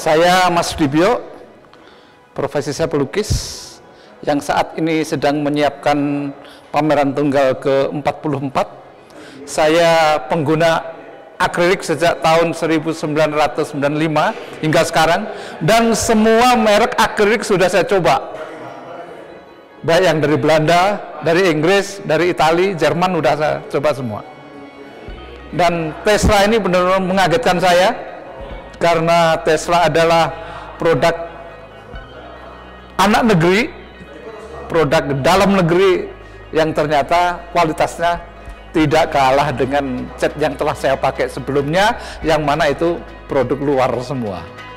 Saya Masdibyo, profesi saya pelukis, yang saat ini sedang menyiapkan pameran tunggal ke-44. Saya pengguna akrilik sejak tahun 1995 hingga sekarang, dan semua merek akrilik sudah saya coba. Baik yang dari Belanda, dari Inggris, dari Italia, Jerman sudah saya coba semua. Dan Tesla ini benar-benar mengagetkan saya, karena Tesla adalah produk anak negeri, produk dalam negeri yang ternyata kualitasnya tidak kalah dengan cat yang telah saya pakai sebelumnya, yang mana itu produk luar semua.